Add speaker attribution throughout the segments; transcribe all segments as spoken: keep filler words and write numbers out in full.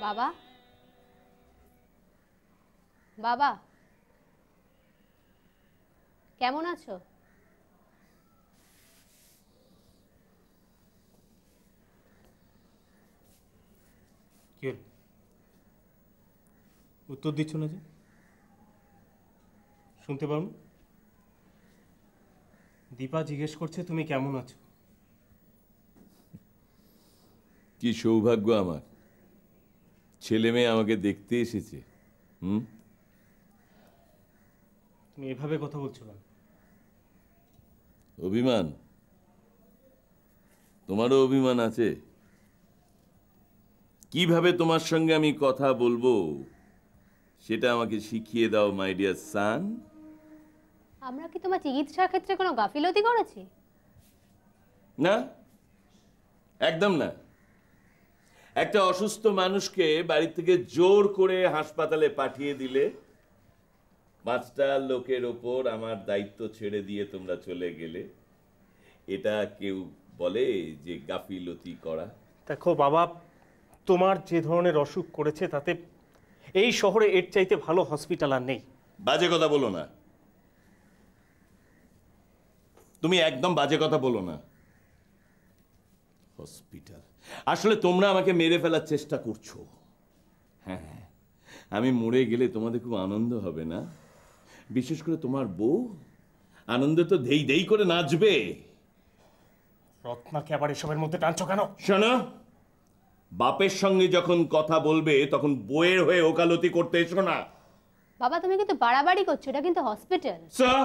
Speaker 1: বাবা, বাবা কেমন আছো?
Speaker 2: কি উত্তর দিচ্ছ না যে? শুনতে পাও? দীপা জিজ্ঞেস করছে তুমি কেমন আছো।
Speaker 3: কি সৌভাগ্য আমার, ছেলে মেয়ে আমাকে দেখতে এসেছে। হুম,
Speaker 2: তুমি এভাবে কথা বলছো কেন?
Speaker 3: অভিমান? তোমারও অভিমান আছে? কিভাবে তোমার সঙ্গে আমি কথা বলবো সেটা আমাকে শিখিয়ে দাও মাই ডিয়ার সান।
Speaker 1: আমরা কি তোমার চিকিৎসার ক্ষেত্রে কোনো গাফিলতি করেছি?
Speaker 3: না, একদম না। একটা অসুস্থ মানুষকে বাড়ি থেকে জোর করে হাসপাতালে পাঠিয়ে দিলে পাঁচটা লোকের ওপর আমার দায়িত্ব ছেড়ে দিয়ে তোমরা চলে গেলে, এটা কেউ বলে যে গাফিলতি করা?
Speaker 2: দেখো বাবা, তোমার যে ধরনের অসুখ করেছে তাতে এই শহরে এর চাইতে ভালো হসপিটাল আর নেই।
Speaker 3: বাজে কথা বলো না, তুমি একদম বাজে কথা বলো না। হসপিটাল? আসলে তোমরা আমাকে মেরে ফেলার চেষ্টা করছো। হ্যাঁ, আমি মরে গেলে তোমাদের খুব আনন্দ হবে না? বিশেষ করে তোমার বউ আনন্দে তো দেই দেই করে নাচবে।
Speaker 2: রত্নাকে আবার এসবের মধ্যে টানছো কেন?
Speaker 3: শোনো, বাপের সঙ্গে যখন কথা বলবে তখন বউয়ের হয়ে ওকালতি করতে এসো না।
Speaker 1: বাবা তুমি কিন্তু বাড়াবাড়ি করছো, এটা কিন্তু হসপিটাল।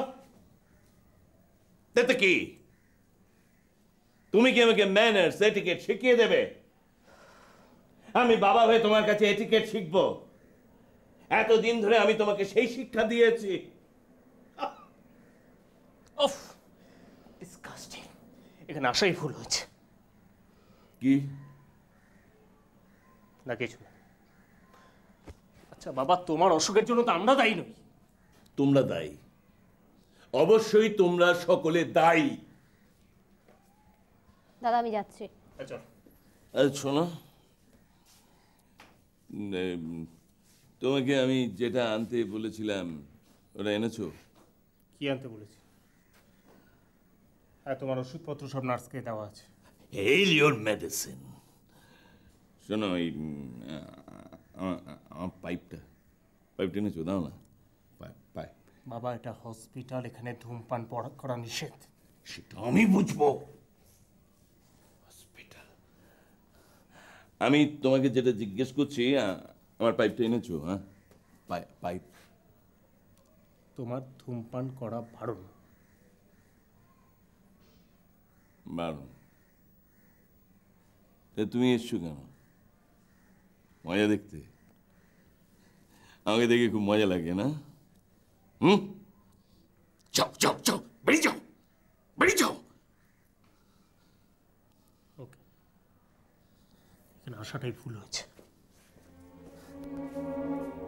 Speaker 3: তাতে কি? তুমি কি আমাকে ম্যানার্স এটিকেট শিখিয়ে দেবে? আমি বাবা হয়ে তোমার কাছে এটিকেট শিখবো? এতদিন ধরে আমি তোমাকে সেই শিক্ষা দিয়েছি।
Speaker 2: অফ, ডিসকাস্টিং। এখানে আসাই ভুল হয়েছে।
Speaker 3: কি?
Speaker 2: না কিছু না। আচ্ছা বাবা, তোমার অসুখের জন্য তো আমরা দায়ী নই।
Speaker 3: তোমরা দায়ী, অবশ্যই তোমরা সকলে দায়ী।
Speaker 1: দাদা আমি যাচ্ছি।
Speaker 2: আচ্ছা
Speaker 3: শোনো, তোমাকে আমি যেটা আনতে বলেছিলাম ওটা এনেছো?
Speaker 2: কি আনতে বলেছি? হ্যাঁ, তোমার ওষুধপত্র সব নার্সকে দেওয়া আছে।
Speaker 3: হেল ইওর মেডিসিন। শোনো, এই আমার পাইপটা পাইপটা এনেছো? দাও না। পাইপ।
Speaker 2: বাবা এটা হসপিটাল, এখানে ধূমপান করা নিষেধ।
Speaker 3: সেটা আমি বুঝবো। হসপিটাল? আমি তোমাকে যেটা জিজ্ঞেস করছি, আমার পাইপটা এনেছো? হ্যাঁ, পাইপ।
Speaker 2: তোমার ধূমপান করা বারণ।
Speaker 3: বারণ? তুমি এসছো কেন? মজা দেখতে? আমাকে দেখে খুব মজা লাগে না? হুম, যাও যাও যাও, বেরিয়ে যাও, বেরিয়ে যাও।
Speaker 2: ওকে, এখানে আসাটাই ভুল হয়েছে।